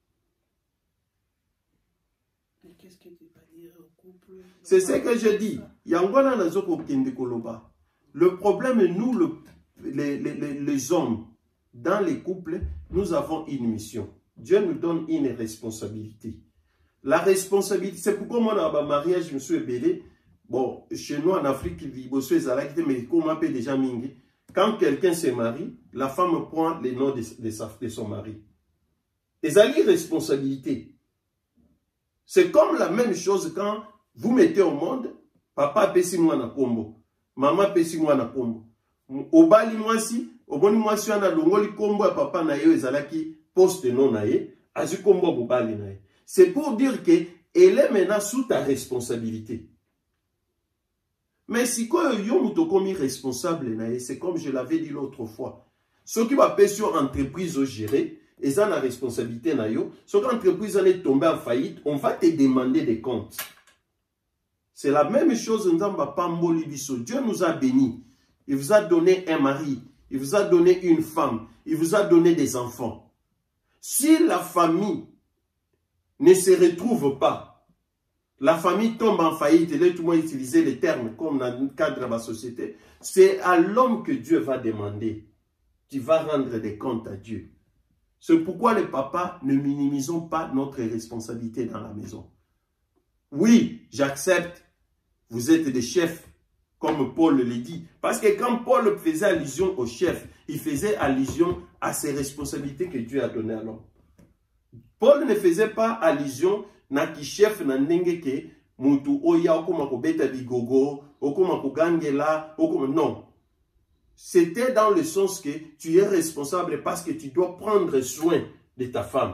Qu'est-ce que tu vas dire au couple? C'est ce que je dis. Yangwana na zoko kende koloba. Le problème, nous, le, les, les, les, les hommes, dans les couples, nous avons une mission. Dieu nous donne une responsabilité. La responsabilité, c'est pourquoi moi, dans ma mariage, je me suis ébélé. Bon, chez nous, en Afrique, mais comme on appelle déjà Mingi, quand quelqu'un se marie, la femme prend les noms de, de, sa, de son mari. Et ça a une responsabilité. C'est comme la même chose quand vous mettez au monde, papa pesi moi na kombo, maman pesi moi na kombo. Obali moi si, oboni moi si ana longoli kombo ya papa na yo ezalaki poste non na ye, azu kombo bobali na ye. C'est pour dire que elle est maintenant sous ta responsabilité. Mais si quoi yo muto komi responsable na ye, c'est comme je l'avais dit l'autre fois. Ce qui va payer sur entreprise au gérer, et ça la responsabilité na yo, ce que l'entreprise est tombée en faillite, on va te demander des comptes. C'est la même chose Dieu nous a bénis. Il vous a donné un mari. Il vous a donné une femme. Il vous a donné des enfants. Si la famille ne se retrouve pas, la famille tombe en faillite, et là tout le monde utilise les termes comme dans le cadre de la société, c'est à l'homme que Dieu va demander. Tu vas rendre des comptes à Dieu. C'est pourquoi les papas, ne minimisons pas notre responsabilité dans la maison. Oui, j'accepte. Vous êtes des chefs, comme Paul le dit. Parce que quand Paul faisait allusion au chef, il faisait allusion à ses responsabilités que Dieu a données à l'homme. Paul ne faisait pas allusion à qui chef na ndenge ke mutu oya okoma ko beta bigogo, okoma ko gangela, okoma non. C'était dans le sens que tu es responsable parce que tu dois prendre soin de ta femme.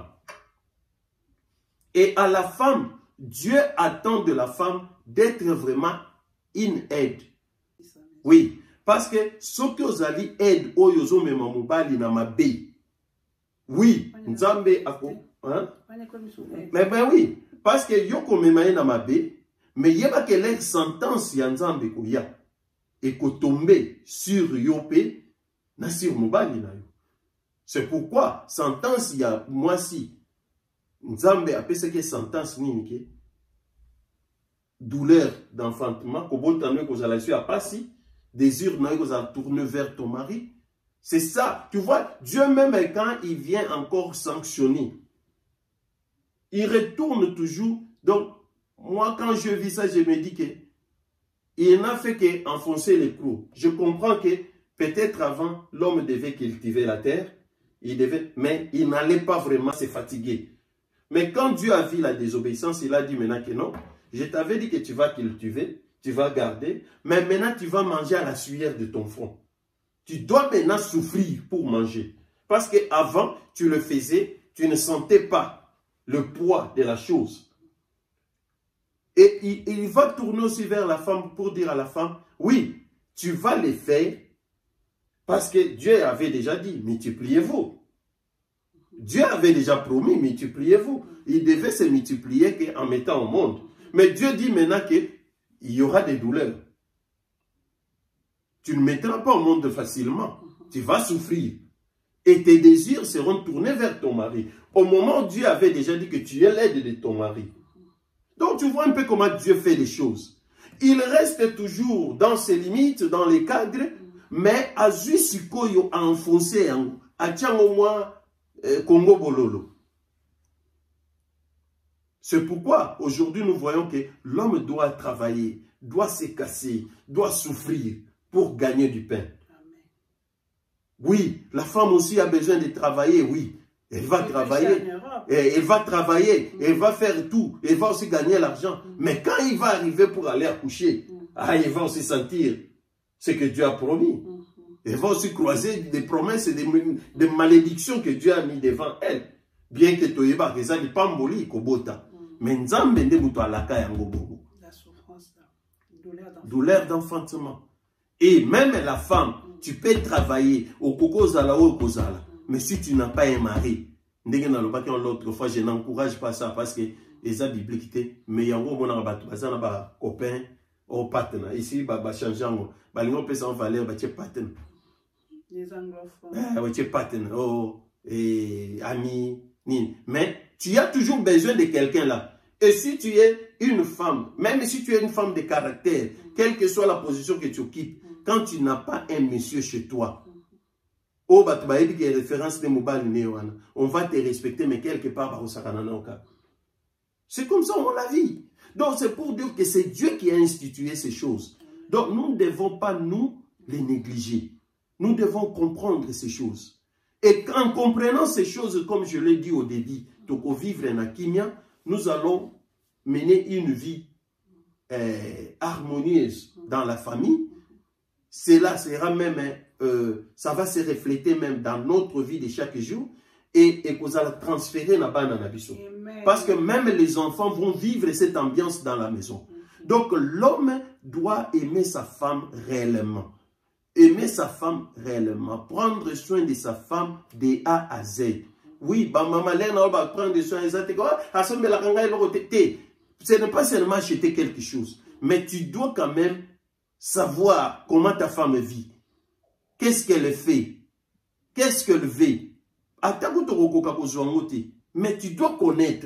Et à la femme, Dieu attend de la femme d'être vraiment une aide. Oui, parce que ce que vous allez aide, oyozo me mamubali na mabe. Oui, nzambe ako, hein? Mais ben oui, parce que yoko me maye na mabe, mais yeba que leur sentence ya nzambe ko ya et ko tomber sur yope na sur mubali na yo. C'est pourquoi sentence ya moi si nzambe apese que sentence nini ke douleur d'enfantement, désir de tourner vers ton mari. C'est ça. Tu vois, Dieu même quand il vient encore sanctionner, il retourne toujours. Donc, moi quand je vis ça, je me dis que il n'a fait qu'enfoncer les clous. Je comprends que peut-être avant, l'homme devait cultiver la terre, il devait, mais il n'allait pas vraiment se fatiguer. Mais quand Dieu a vu la désobéissance, il a dit maintenant que non, je t'avais dit que tu vas cultiver, tu vas garder, mais maintenant tu vas manger à la sueur de ton front. Tu dois maintenant souffrir pour manger. Parce qu'avant, tu le faisais, tu ne sentais pas le poids de la chose. Et il, il va tourner aussi vers la femme pour dire à la femme, oui, tu vas les faire parce que Dieu avait déjà dit, multipliez-vous. Dieu avait déjà promis, multipliez-vous. Il devait se multiplier en mettant au monde. Mais Dieu dit maintenant qu'il y aura des douleurs. Tu ne mettras pas au monde facilement. Tu vas souffrir. Et tes désirs seront tournés vers ton mari. Au moment où Dieu avait déjà dit que tu es l'aide de ton mari. Donc tu vois un peu comment Dieu fait les choses. Il reste toujours dans ses limites, dans les cadres, mais à Zuisikoyo a enfoncé, à Tchangomwa, Congo Bololo. C'est pourquoi aujourd'hui nous voyons que l'homme doit travailler, doit se casser, doit souffrir pour gagner du pain. Oui, la femme aussi a besoin de travailler, oui. Elle va travailler, elle va travailler, elle va faire tout, elle va aussi gagner l'argent. Mais quand il va arriver pour aller accoucher, ah, il va aussi sentir ce que Dieu a promis. Elle va aussi croiser des promesses et des, des malédictions que Dieu a mis devant elle. Bien que Toyeba, que ça n'est pas mboli, kobota. Mais Nzambe nde muto alaka yango bobo. La souffrance, douleur d'enfantement. Et même la femme, tu peux travailler au kokozala ou au kozala. Mais si tu n'as pas un mari, l'autre fois, je n'encourage pas ça parce que les a bibliques, mais il y a un copain ou partenaire. Ici, il va changer. Il va en valeur, il va partenaire. Les anglophones. Il va partenaire. Oh, et ami. Mais tu as toujours besoin de quelqu'un là. Et si tu es une femme, même si tu es une femme de caractère, quelle que soit la position que tu occupes, quand tu n'as pas un monsieur chez toi, on va te respecter, mais quelque part, c'est comme ça on la vit. Donc c'est pour dire que c'est Dieu qui a institué ces choses. Donc nous ne devons pas nous les négliger. Nous devons comprendre ces choses. Et en comprenant ces choses, comme je l'ai dit au début, donc au vivre en Akimia, nous allons mener une vie euh, harmonieuse dans la famille. Cela sera même, euh, ça va se refléter même dans notre vie de chaque jour et, et que vous allez transférer la banane à Bissau. Parce que même les enfants vont vivre cette ambiance dans la maison. Donc l'homme doit aimer sa femme réellement. Aimer sa femme réellement. Prendre soin de sa femme de A à Z. Oui, bah maman Lena va prendre soin de ça. Ce n'est pas seulement acheter quelque chose, mais tu dois quand même savoir comment ta femme vit. Qu'est-ce qu'elle fait? Qu'est-ce qu'elle veut? Mais tu dois connaître.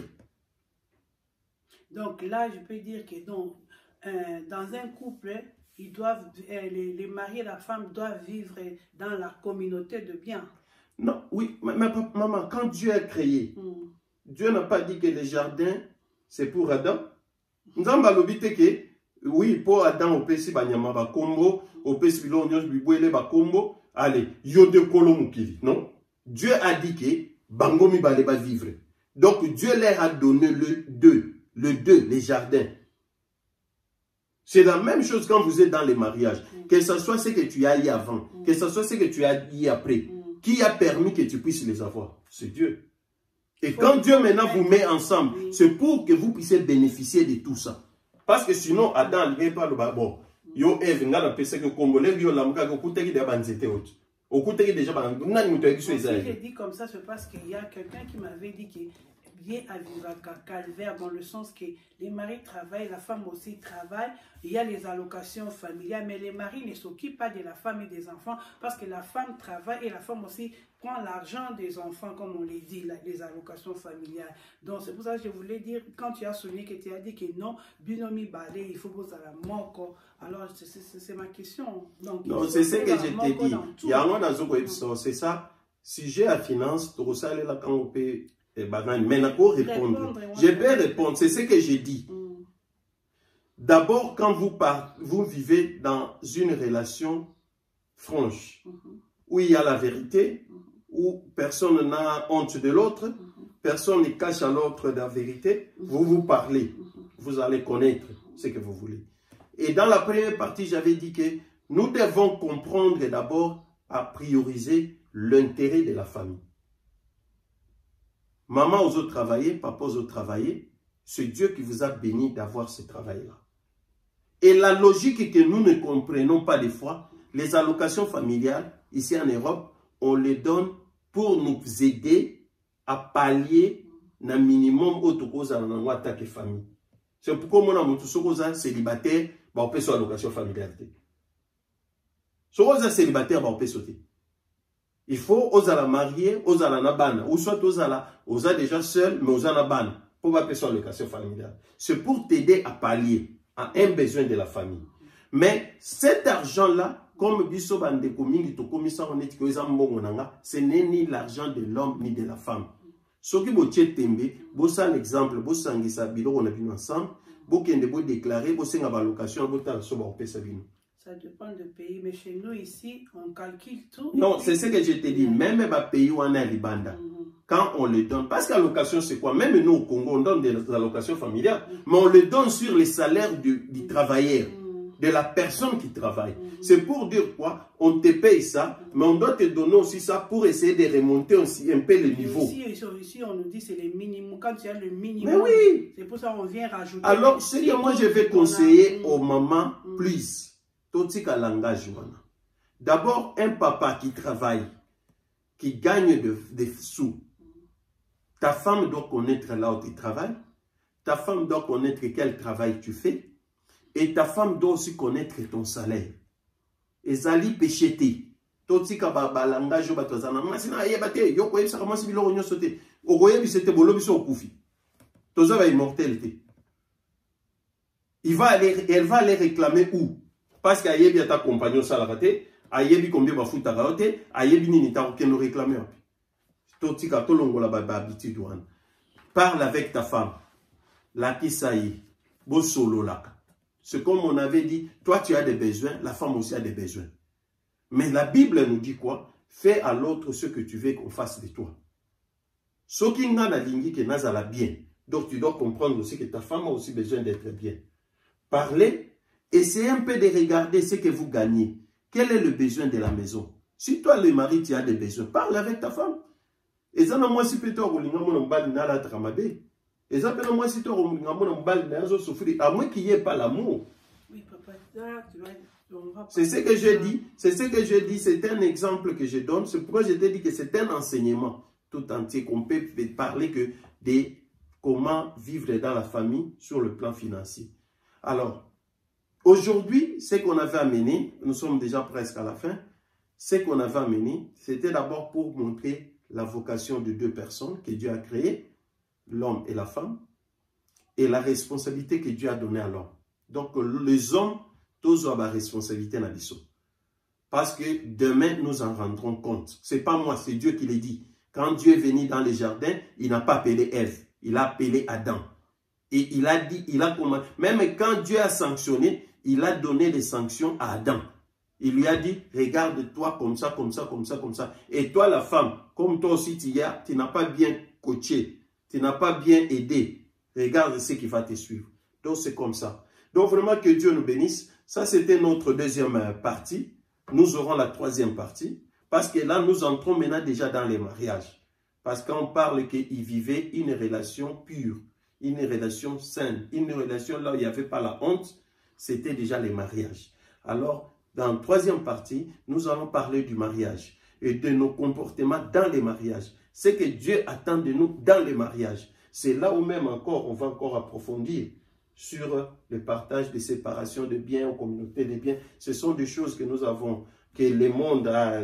Donc là, je peux dire que donc, euh, dans un couple, ils doivent, euh, les, les maris et la femme doivent vivre dans la communauté de bien. Non, oui, mais, mais maman, quand Dieu a créé, mm. Dieu n'a pas dit que le jardin, c'est pour Adam. Nous avons dit que, oui, pour Adam, au Pessi Banyama Bakombo, au Pessi Bilonios Bibouele Bakombo, allez, Yode Kolomukili, non? Dieu a dit que Bangomi Bale va vivre. Donc Dieu leur a donné le deux, le deux, les jardins. C'est la même chose quand vous êtes dans les mariages. Mm. Que ce soit ce que tu as eu avant, mm. que ce soit ce que tu as eu après. Mm. Qui a permis que tu puisses les avoir? C'est Dieu. Et quand Dieu maintenant vous met ensemble, oui. C'est pour que vous puissiez bénéficier de tout ça. Parce que sinon, Adam, il ne pas le bon. Yo Eve, n'a pas pensé que Congolais, yo la muka, ko kuteki de banzete autre. Au kuteki déjà ban, nani muto qui soit ça. J'ai dit comme ça, c'est parce qu'il y a quelqu'un qui m'avait dit que lié à vivre à calvaire, dans le sens que les maris travaillent, la femme aussi travaille, il y a les allocations familiales, mais les maris ne s'occupent pas de la femme et des enfants, parce que la femme travaille et la femme aussi prend l'argent des enfants, comme on les dit, les allocations familiales. Donc c'est pour ça que je voulais dire, quand tu as sonné que tu as dit que non, binomi balé, il faut poser à la mort. Alors c'est ma question. Donc, non, c'est ce que je t'ai dit. Il y a un autre, c'est ça. Si j'ai la finance, tu reçois là quand on peut. Mais répondre. Je peux répondre, c'est ce que j'ai dit. Mm. D'abord, quand vous, part, vous vivez dans une relation franche, mm-hmm. où il y a la vérité, mm-hmm. où personne n'a honte de l'autre, mm-hmm. personne ne cache à l'autre la vérité, mm-hmm. vous vous parlez, mm-hmm. vous allez connaître ce que vous voulez. Et dans la première partie, j'avais dit que nous devons comprendre d'abord à prioriser l'intérêt de la famille. Maman ose travailler, papa ose travailler, c'est Dieu qui vous a béni d'avoir ce travail-là. Et la logique que nous ne comprenons pas des fois, les allocations familiales, ici en Europe, on les donne pour nous aider à pallier le minimum autocause à la famille. C'est pourquoi moi, je suis célibataire, on peut sur allocation familiale. Si vous êtes célibataire, on peut sauter. Il faut aux la marier, aux la nabana, ou soit aux la, aux déjà seul, mais aux la nabana, pour pas sur allocation familiale. C'est pour t'aider à pallier à un besoin de la famille. Mais cet argent-là, comme biso bande komingi to komisa on est que ce n'est ni l'argent de l'homme ni de la femme. Ce qui vous tient tembe, vous savez l'exemple, vous savez ça bilo on a bien ensemble, vous qui vous déclarer, vous savez la location, vous t'en soba au pesabino. Ça dépend du pays, mais chez nous ici, on calcule tout. Non, c'est ce que je te dis, même les pays où on est à Libanda. Quand on le donne, parce que l'allocation c'est quoi? Même nous au Congo, on donne des allocations familiales, mm. mais on le donne sur les salaires du, du travailleur, mm. de la personne qui travaille. Mm. C'est pour dire quoi? On te paye ça, mm. mais on doit te donner aussi ça pour essayer de remonter aussi un peu le niveau. Ici, ici on nous dit c'est le minimum. Quand tu as le minimum, mais oui. C'est pour ça qu'on vient rajouter. Alors, ce que moi je vais conseiller a... aux mamans, mm. plus, totika langage. D'abord, un papa qui travaille, qui gagne des de sous, ta femme doit connaître là où tu travailles. Ta femme doit connaître quel travail tu fais. Et ta femme doit aussi connaître ton salaire. Et zali pécheté. Toti ka ba langage yo batozana. Masina yebate yo ko yebisa comment si bilo onyo sote. Ogoye bisete bolo biso okufi. Toza va immortalité. Il va aller, elle va aller réclamer où? Parce qu'ayebi ta compagnon salarate, ayebi combien ba futa raote, ayebi nini ta okeno réclamer. Parle avec ta femme. La kisaï, bo solo laka. C'est comme on avait dit, toi tu as des besoins, la femme aussi a des besoins. Mais la Bible nous dit quoi? Fais à l'autre ce que tu veux qu'on fasse de toi. Ce qui n'a la ligne que n'a bien. Donc tu dois comprendre aussi que ta femme a aussi besoin d'être bien. Parlez, essayez un peu de regarder ce que vous gagnez. Quel est le besoin de la maison? Si toi le mari tu as des besoins, parle avec ta femme. Et ça, moi, si peut-être on a la tramabe. Et ça, moi, si tu as souffrir, à moins qu'il n'y ait pas l'amour. Oui, papa, tu vas. C'est ce que je dis. C'est ce que je dis. C'est un exemple que je donne. C'est pourquoi je te dis que c'est un enseignement tout entier qu'on peut parler que de comment vivre dans la famille sur le plan financier. Alors, aujourd'hui, ce qu'on avait amené, nous sommes déjà presque à la fin, ce qu'on avait amené, c'était d'abord pour montrer la vocation de deux personnes que Dieu a créées, l'homme et la femme, et la responsabilité que Dieu a donnée à l'homme. Donc, les hommes, tous ont la responsabilité dans l'issue. Parce que demain, nous en rendrons compte. Ce n'est pas moi, c'est Dieu qui l'a dit. Quand Dieu est venu dans les jardins, il n'a pas appelé Ève, il a appelé Adam. Et il a dit, il a commandé. Même quand Dieu a sanctionné, il a donné des sanctions à Adam. Il lui a dit, regarde-toi comme ça, comme ça, comme ça, comme ça. Et toi, la femme, comme toi aussi tu y as, tu n'as pas bien coaché, tu n'as pas bien aidé. Regarde ce qui va te suivre. Donc, c'est comme ça. Donc, vraiment, que Dieu nous bénisse. Ça, c'était notre deuxième partie. Nous aurons la troisième partie. Parce que là, nous entrons maintenant déjà dans les mariages. Parce qu'on parle qu'ils vivaient une relation pure, une relation saine, une relation là où il n'y avait pas la honte. C'était déjà les mariages. Alors, dans la troisième partie, nous allons parler du mariage et de nos comportements dans les mariages. Ce que Dieu attend de nous dans les mariages. C'est là où même encore, on va encore approfondir sur le partage de séparation de biens aux communautés de biens. Ce sont des choses que nous avons, que le monde a,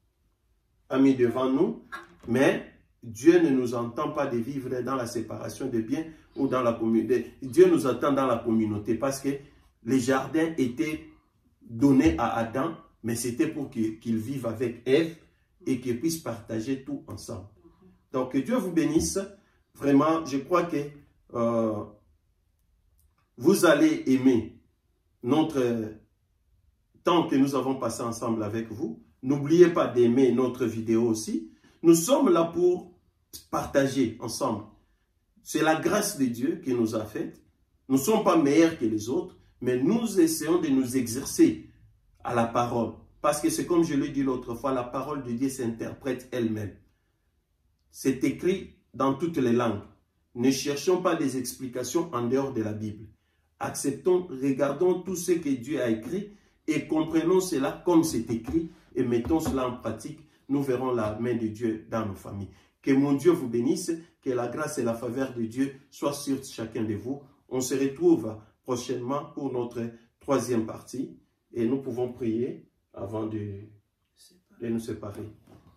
a mis devant nous. Mais Dieu ne nous entend pas de vivre dans la séparation de biens ou dans la communauté. Dieu nous attend dans la communauté parce que les jardins étaient donné à Adam, mais c'était pour qu'il qu'il vive avec Ève et qu'ils puissent partager tout ensemble. Donc, que Dieu vous bénisse. Vraiment, je crois que euh, vous allez aimer notre temps que nous avons passé ensemble avec vous. N'oubliez pas d'aimer notre vidéo aussi. Nous sommes là pour partager ensemble. C'est la grâce de Dieu qui nous a fait. Nous ne sommes pas meilleurs que les autres, mais nous essayons de nous exercer à la parole. Parce que c'est comme je l'ai dit l'autre fois, la parole de Dieu s'interprète elle-même. C'est écrit dans toutes les langues. Ne cherchons pas des explications en dehors de la Bible. Acceptons, regardons tout ce que Dieu a écrit et comprenons cela comme c'est écrit et mettons cela en pratique. Nous verrons la main de Dieu dans nos familles. Que mon Dieu vous bénisse, que la grâce et la faveur de Dieu soient sur chacun de vous. On se retrouve prochainement pour notre troisième partie et nous pouvons prier avant de, de nous séparer.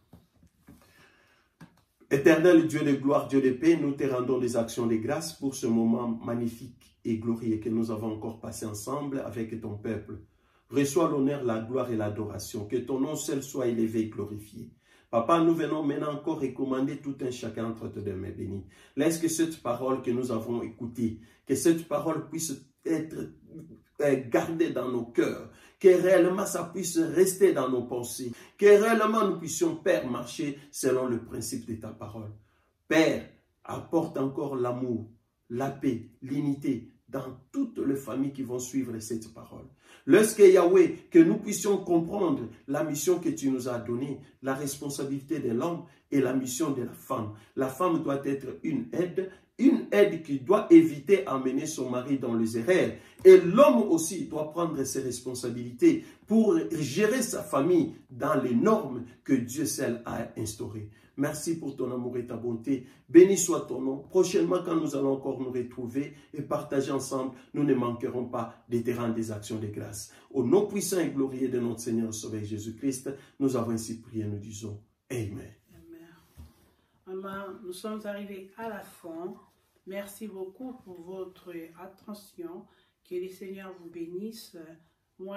Éternel Dieu de gloire, Dieu de paix, nous te rendons des actions de grâce pour ce moment magnifique et glorieux que nous avons encore passé ensemble avec ton peuple. Reçois l'honneur, la gloire et l'adoration. Que ton nom seul soit élevé et glorifié. Papa, nous venons maintenant encore recommander tout un chacun entre tes mains bénies. Laisse que cette parole que nous avons écoutée, que cette parole puisse être gardée dans nos cœurs, que réellement ça puisse rester dans nos pensées, que réellement nous puissions, Père, marcher selon le principe de ta parole. Père, apporte encore l'amour, la paix, l'unité dans toutes les familles qui vont suivre cette parole. Lorsque Yahweh, que nous puissions comprendre la mission que tu nous as donnée, la responsabilité de l'homme et la mission de la femme. La femme doit être une aide, une aide qui doit éviter d'amener son mari dans les erreurs. Et l'homme aussi doit prendre ses responsabilités pour gérer sa famille dans les normes que Dieu seul a instaurées. Merci pour ton amour et ta bonté. Béni soit ton nom. Prochainement, quand nous allons encore nous retrouver et partager ensemble, nous ne manquerons pas de te rendre des actions de grâce. Au nom puissant et glorieux de notre Seigneur et Sauveur Jésus-Christ, nous avons ainsi prié, nous disons Amen. Maman, nous sommes arrivés à la fin. Merci beaucoup pour votre attention. Que le Seigneur vous bénisse. Moi,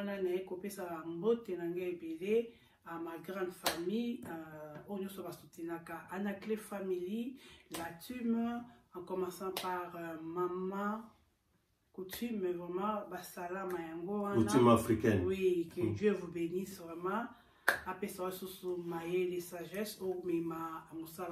à ma grande famille, au niveau de Anaclé Family, la Tume, en commençant par euh, Maman, Coutume, vraiment, Basala Mayango. Coutume africaine. Oui, que mm. Dieu vous bénisse vraiment. Après ça, sous maïe de sagesse, ou mima,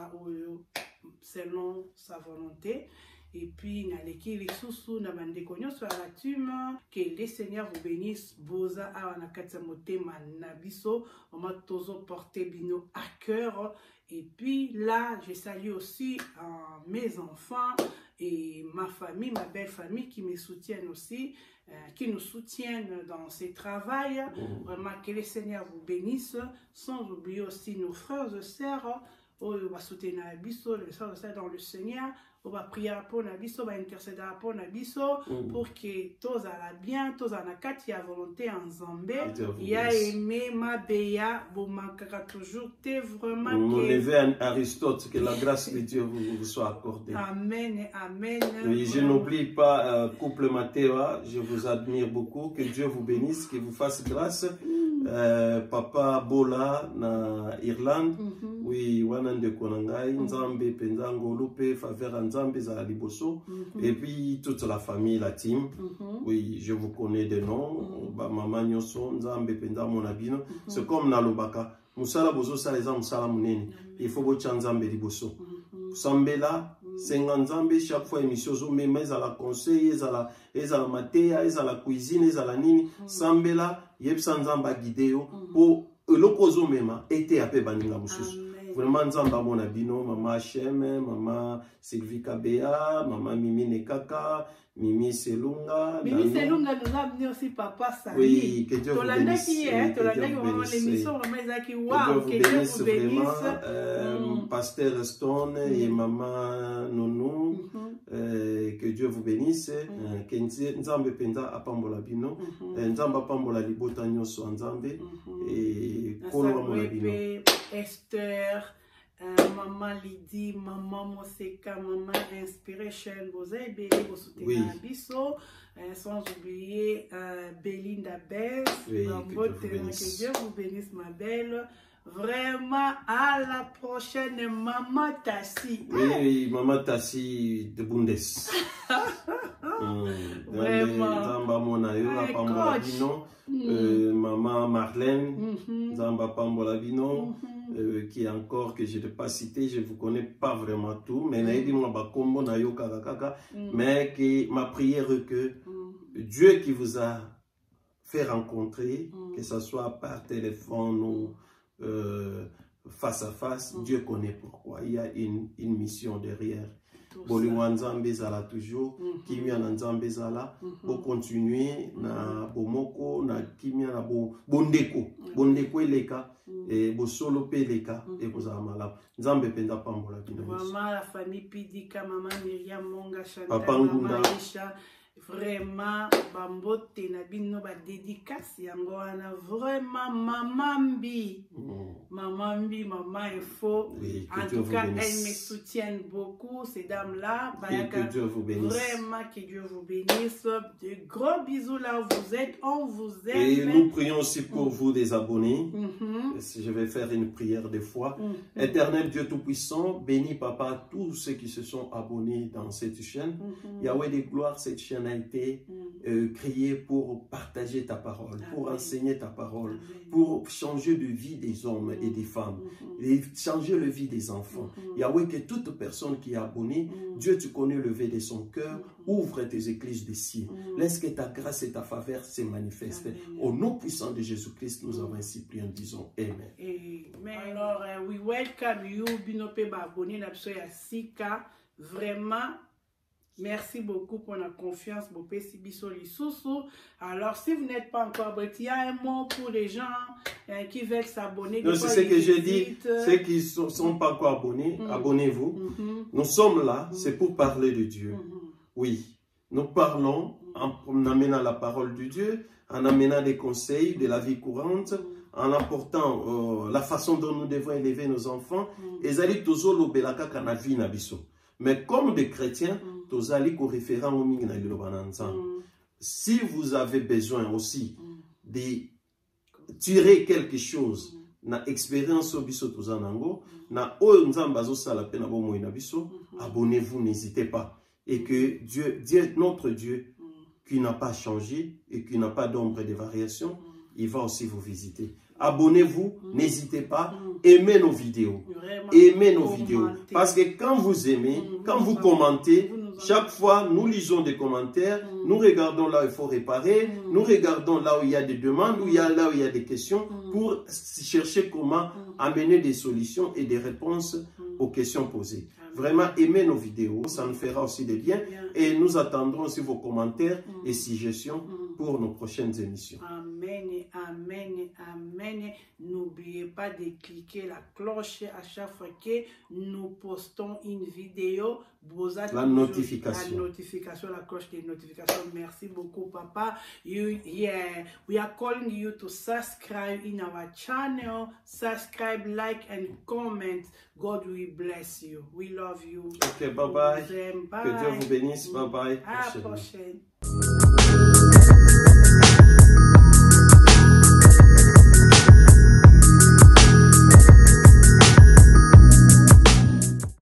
selon sa volonté. Et puis, naleki les sous na bande konyo sur la tume, que les seigneurs vous bénissent, boza a na katsamote manabiso, on m'a toujours porté bino à cœur. Et puis là, je salue aussi euh, mes enfants et ma famille, ma belle famille qui me soutiennent aussi, euh, qui nous soutiennent dans ces travails. Mmh. Vraiment, que les seigneurs vous bénissent, sans oublier aussi nos frères et sœurs, on va soutenir Abisso, les frères et sœurs dans le Seigneur. On va prier pour Nabiso, on va intercéder pour Nabiso, pour que tous aient bien, tous en akati y a volonté en Zambé. Il y a aimé ma béa, vous manquera toujours, t'es vraiment. Mon neveu Aristote, que la grâce de Dieu vous, vous soit accordée. Amen, amen. Oui, je n'oublie pas, euh, couple Mathéa, je vous admire beaucoup, que Dieu vous bénisse, qu'il vous fasse grâce. Euh, Papa Bola na Irlande, mm -hmm. Oui, wanande konangai, Nzambe, Penzango, Lupe, Favera Nzambe, za Liboso, mm -hmm. Et puis toute la famille, la team. Mm -hmm. Oui, je vous connais des noms, mm -hmm. Maman Nyoso, Nzambe, Penza Monabino. Mm -hmm. C'est comme Nalobaka, Musala Bozo Saleza Musala Munene, il faut bocha Nzambe Liboso. Sambela, Senga Nzambe, chaque fois émission zo même à la conseil, à la à la matéa, à la cuisine, à la nini, Sambela, yebsa Nzamba guidéo pour l'opposo même était à peu baninga mususu. Vraiment Nzamba mona bino, Maman Cheme, Maman Sylvie Kabea, Maman Mimi Nekaka, Mimi Selunga. Mimi Selunga nous a amené aussi Papa Sami. Oui, que Dieu vous bénisse. Tu l'as dit, vraiment l'émission, waouh, que Dieu vous bénisse. Euh, Pasteur Stone mm. et Maman Nounou, mm -hmm. euh, que Dieu vous bénisse. Que Nzambe Penza apambola bino, Nzamba apambola libota nyoso Nzambe et Kolo amona bino. Esther. Uh, Maman Lydie, Maman Moseka, Maman Inspiration, vous avez béni, vous soutenez un biseau, sans oublier uh, Belinda Bess, oui, que, Dieu que Dieu vous bénisse, ma belle. Vraiment, à la prochaine, Maman Tassi. Oui, oui, Maman Tassi de Bundes. Vraiment. Zamba Monayo, Hey, Pambola coach. Bino, Mm. euh, Maman Marlène, Mhm. Zamba Pambola Bino, Mhm. euh, qui est encore que je ne l'ai pas cité, je ne vous connais pas vraiment tout, mais Naïdi Mwabakombo Nayo Kakaka, Mm. mais que ma prière est que Mm. Dieu qui vous a fait rencontrer, Mm. que ce soit par téléphone ou euh, face à face, Mm. Dieu connaît pourquoi. Il y a une, une mission derrière. Tout Bolingo Nzambe zala toujours, Mhm. kimia na Nzambe zala, Mhm. pour continuer na bomoko, na kimia na bo bondeko, bondeko eleka, et bo solo pe eleka, et bo zamala. Nzambe penda pambola bino. Maman, la famille Pidika, Maman Myriam Monga, Chantal, Papa Maman Ngunda. Isha, vraiment, Bambote, Nabino, ba dédicace, yango wana, vraiment, Maman Mbi, Mm. Maman Mbi, Maman Info. Oui, que En Dieu tout vous cas, elles me bénisse. soutiennent beaucoup, ces dames-là. Que, que Dieu vous bénisse. Vraiment, que Dieu vous bénisse. De gros bisous là où vous êtes, on vous aime. Et nous prions aussi pour Mm. vous, des abonnés. Mhm. Je vais faire une prière de foi. Mhm. Éternel Dieu Tout-Puissant, bénis Papa tous ceux qui se sont abonnés dans cette chaîne. Mhm. Yahweh des gloires, cette chaîne a été Mhm. euh, créée pour partager ta parole, pour Amen. enseigner ta parole, Amen. pour changer de vie des hommes et des femmes, Mhm. et changer le vie des enfants. Mhm. Yahweh, que toute personne qui est abonnée, Mhm. Dieu, tu connais le vœu de son cœur, Mhm. ouvre tes églises de ciel. Mhm. Laisse que ta grâce et ta faveur se manifestent. Amen. Au nom puissant de Jésus-Christ, nous avons ainsi prié en disant Amen. Amen. Alors, uh, we welcome you, Binope Baboni, Napsoya Sika. Vraiment, merci beaucoup pour la confiance, Bopé Sibiso Lisusu. Alors, si vous n'êtes pas encore abonné, il y a un mot pour les gens euh, qui veulent s'abonner. Non, c'est ce que j'ai dit. Ceux qui ne sont, sont pas encore abonnés, Mm. abonnez-vous. Mhm. Nous sommes là, Mm. c'est pour parler de Dieu. Mhm. Oui, nous parlons en, en amenant la parole de Dieu, en amenant des conseils de la vie courante, en apportant euh, la façon dont nous devons élever nos enfants. Mm. Ezali tozolo belaka kana vie na biso. Mais comme des chrétiens, Mm. tozali ko référent au mingi na liloba na nzambe. Mm. Si vous avez besoin aussi Mm. de tirer quelque chose na expérience au biso tozanango, na oyo nzambe azosala pe na bomoi na biso, abonnez-vous, n'hésitez pas. Et que Dieu, Dieu, notre Dieu, Mm. qui n'a pas changé et qui n'a pas d'ombre de variation, il va aussi vous visiter. Abonnez-vous, Mm. n'hésitez pas, Mm. aimez nos vidéos. Vraiment, Aimez nos commentez. vidéos. Parce que quand vous aimez, Mm. quand vous Vous commentez, nous en- chaque fois nous lisons des commentaires, Mm. nous regardons là où il faut réparer, Mm. nous regardons là où il y a des demandes, où il y a là où il y a des questions, Mm. pour chercher comment Mm. amener des solutions et des réponses Mm. aux questions posées. Amen. Vraiment, aimez nos vidéos, ça nous fera aussi des liens. Bien. Et nous attendrons aussi vos commentaires Mm. et suggestions Mm. pour nos prochaines émissions. Amen, amen, amen. N'oubliez pas de cliquer la cloche à chaque fois que nous postons une vidéo. Vous avez La notification. La notification, la cloche des notifications. Merci beaucoup, Papa. You, yeah, we are calling you to subscribe in our channel. Subscribe, like, and comment. God will bless you. We love you. Ok, bye bye. Vous aime. Que Dieu vous bénisse. Bye bye. À la Prochaine. prochaine.